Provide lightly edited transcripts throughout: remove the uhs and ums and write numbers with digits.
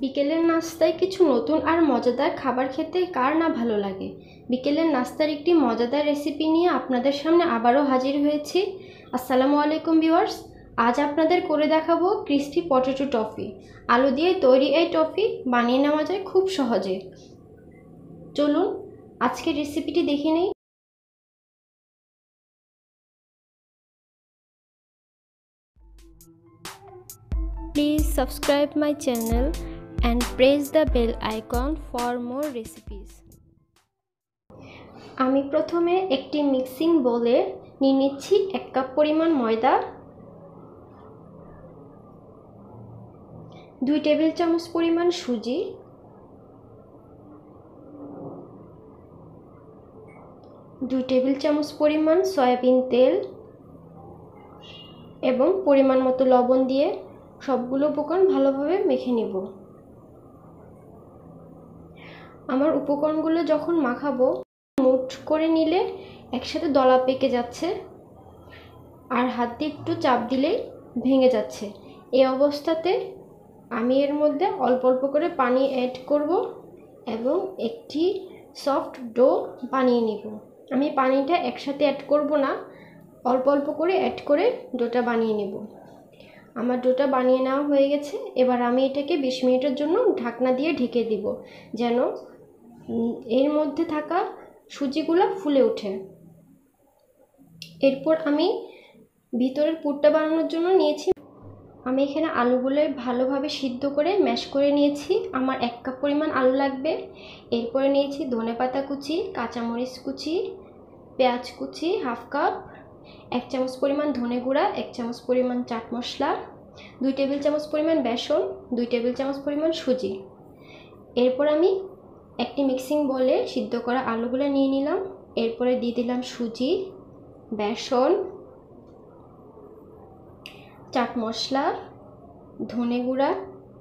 বিকেলের নাস্তায় কিছু নতুন আর মজাদার খাবার খেতে কার না ভালো লাগে। বিকেলের নাস্তার একটি মজাদার রেসিপি নিয়ে আপনাদের সামনে আবারও হাজির হয়েছি। আসসালামু আলাইকুম ভিউয়ার্স, আজ আপনাদের করে দেখাবো ক্রিস্পি পটেটো টফি। আলু দিয়ে তৈরি এই টফি বানিয়ে নেওয়া যায় খুব সহজে। চলুন আজকের রেসিপিটি দেখে নেই। Please subscribe my channel and press the bell icon for more recipes. আমি প্রথমে একটি মিক্সিং বোলে নিয়ে নিচ্ছি 1 কাপ পরিমাণ ময়দা, 2 টেবিল চামচ পরিমাণ সুজি, 2 টেবিল চামচ পরিমাণ সয়াবিন তেল এবং পরিমাণ মতো লবণ দিয়ে সবগুলো উপকরণ ভালোভাবে মেখে নেব। আমার উপকরণগুলো যখন মাখাবো মুঠ করে নিলে একসাথে দলা পেকে যাচ্ছে আর হাত দিয়ে একটু চাপ দিলেই ভেঙে যাচ্ছে। এই অবস্থাতে আমি এর মধ্যে অল্প অল্প করে পানি অ্যাড করব এবং একটি সফট ডো বানিয়ে নিব। আমি পানিটা একসাথে অ্যাড করব না, অল্প অল্প করে অ্যাড করে ডোটা বানিয়ে নেব। আমার ডোটা বানিয়ে নেওয়া হয়ে গেছে। এবার আমি এটাকে 20 মিনিটের জন্য ঢাকনা দিয়ে ঢেকে দিব যেন এর মধ্যে থাকা সুজিগুলো ফুলে ওঠে। এরপর আমি ভিতরের পুরটা বানানোর জন্য নিয়েছি, আমি এখানে আলুগুলো ভালোভাবে সিদ্ধ করে ম্যাশ করে নিয়েছি। আমার 1 কাপ পরিমাণ আলু লাগবে। এরপরে নিয়েছি ধনেপাতা কুচি, কাঁচামরিচ কুচি, পেঁয়াজ কুচি হাফ কাপ, 1 চামচ পরিমাণ ধনে গুঁড়া, 1 চামচ পরিমাণ চাট মশলা, 2 টেবিল চামচ পরিমাণ বেসন, 2 টেবিল চামচ পরিমাণ সুজি। এরপর আমি একটি মিক্সিং বলে সিদ্ধ করা আলুগুলো নিয়ে নিলাম। এরপরে দিয়ে দিলাম সুজি, বেসন, চাট মশলা, ধনে গুঁড়া,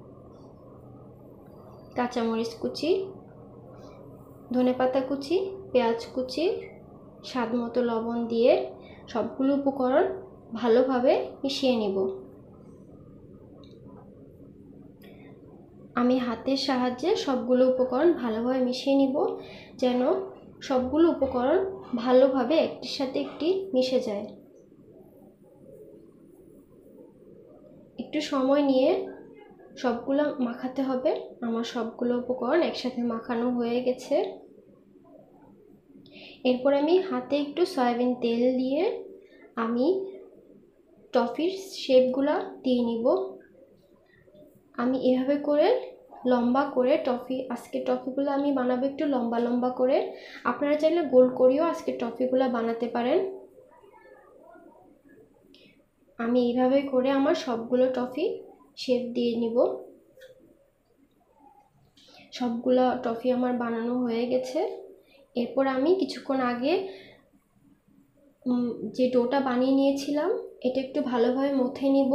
কাঁচামরিচ কুচি, ধনেপাতা কুচি, পেঁয়াজ কুচি, স্বাদ মতো লবণ দিয়ে সবগুলো উপকরণ ভালোভাবে মিশিয়ে নেব। আমি হাতের সাহায্যে সবগুলো উপকরণ ভালোভাবে মিশিয়ে নিব যেন সবগুলো উপকরণ ভালোভাবে একটির সাথে একটি মিশে যায়। একটু সময় নিয়ে সবগুলো মাখাতে হবে। আমার সবগুলো উপকরণ একসাথে মাখানো হয়ে গেছে। এরপর আমি হাতে একটু সয়াবিন তেল দিয়ে আমি টফির শেপগুলো দিয়ে নিব। আমি এভাবে করে লম্বা করে আজকে টফিগুলো আমি বানাবো একটু লম্বা লম্বা করে। আপনারা চাইলে গোল করেও আজকে টফিগুলো বানাতে পারেন। আমি এইভাবে করে আমার সবগুলো টফি শেপ দিয়ে নিব। সবগুলো টফি আমার বানানো হয়ে গেছে। এরপর আমি কিছুক্ষণ আগে যে ডোটা বানিয়ে নিয়েছিলাম এটা একটু ভালোভাবে মথে নিব।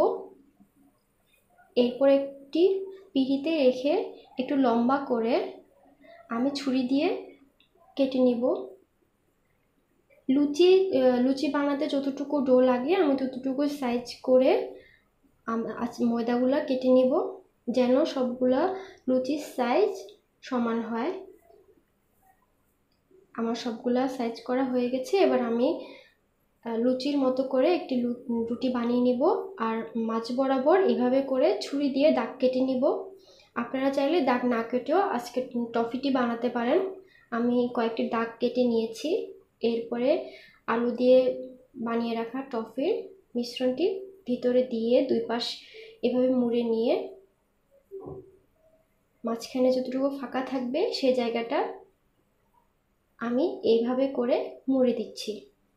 এরপর একটি পিঁড়িতে রেখে একটু লম্বা করে আমি ছুরি দিয়ে কেটে নিব। লুচি বানাতে যতটুকু ডো লাগে আমি ততটুকু সাইজ করে ময়দাগুলো কেটে নিব যেন সবগুলা লুচির সাইজ সমান হয়। আমার সবগুলা সাইজ করা হয়ে গেছে। এবার আমি লুচির মতো করে একটি রুটি বানিয়ে নিব আর মাঝ বরাবর এভাবে করে ছুরি দিয়ে দাগ কেটে নিব। আপনারা চাইলে দাগ না কেটেও আজকে টফিটি বানাতে পারেন। আমি কয়েকটি দাগ কেটে নিয়েছি। এরপরে আলু দিয়ে বানিয়ে রাখা টফির মিশ্রণটি ভিতরে দিয়ে 2 পাশ এভাবে মুড়ে নিয়ে মাঝখানে যতটুকু ফাঁকা থাকবে সেই জায়গাটা আমি এইভাবে করে মুড়ে দিচ্ছি।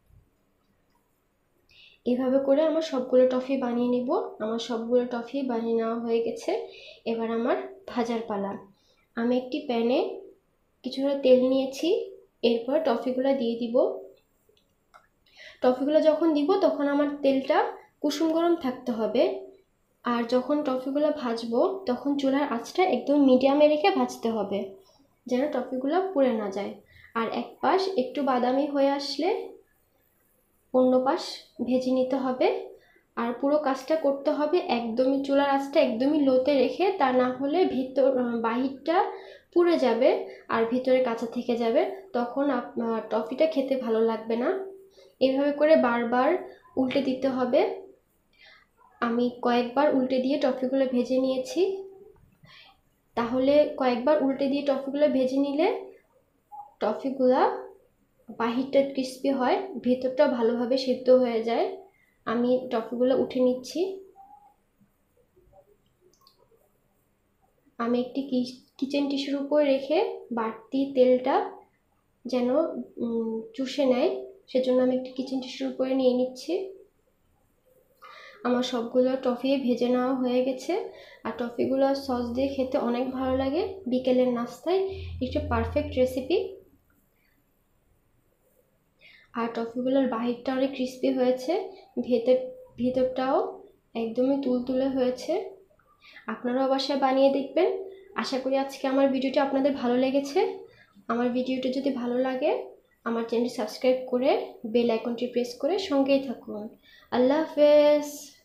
এভাবে করে আমার সবগুলো টফি বানিয়ে নিব। আমার সবগুলো টফি বানিয়ে নেওয়া হয়ে গেছে। এবার আমার ভাজার পালা। আমি একটি প্যানে কিছুটা তেল নিয়েছি। এরপর টফিগুলো দিয়ে দিব। টফিগুলো যখন দিব তখন আমার তেলটা কুসুম গরম থাকতে হবে। আর যখন টফিগুলো ভাজবো তখন চুলার আঁচটা একদম মিডিয়ামে রেখে ভাজতে হবে যেন টফিগুলো পুড়ে না যায়। আর এক পাশ একটু বাদামি হয়ে আসলে অন্য পাশ ভেজে নিতে হবে। আর পুরো কাজটা করতে হবে একদমই চুলার আঁচটা একদমই লোতে রেখে, তা না হলে বাহিরটা পুড়ে যাবে আর ভিতরে কাঁচা থেকে যাবে, তখন টফিটা খেতে ভালো লাগবে না। এভাবে করে বারবার উল্টে দিতে হবে। আমি কয়েকবার উল্টে দিয়ে টফিগুলো ভেজে নিয়েছি। তাহলে কয়েকবার উল্টে দিয়ে টফিগুলো ভেজে নিলে টফিগুলা বাহিরটা ক্রিস্পি হয়, ভেতরটা ভালোভাবে সিদ্ধ হয়ে যায়। আমি টফিগুলো উঠে নিচ্ছি। আমি একটি কিচেন টিস্যুর উপর রেখে বাড়তি তেলটা যেন চুষে নেয়, সেজন্য আমি একটি কিচেন টিস্যুর উপরে নিয়ে নিচ্ছি। আমার সবগুলো টফি ভেজে নেওয়া হয়ে গেছে। আর টফিগুলো সস দিয়ে খেতে অনেক ভালো লাগে, বিকেলের নাস্তায় একটু পারফেক্ট রেসিপি। আর টফিগুলোর বাহিরটা অনেক ক্রিস্পি হয়েছে, ভেতরটাও একদমই তুলতুলে হয়েছে। আপনারাও বাসায় বানিয়ে দেখবেন। আশা করি আজকে আমার ভিডিওটি আপনাদের ভালো লেগেছে। আমার ভিডিওটি যদি ভালো লাগে আমার চ্যানেলটি সাবস্ক্রাইব করে বেল আইকনটি প্রেস করে সঙ্গেই থাকুন। আল্লাহ হাফেজ।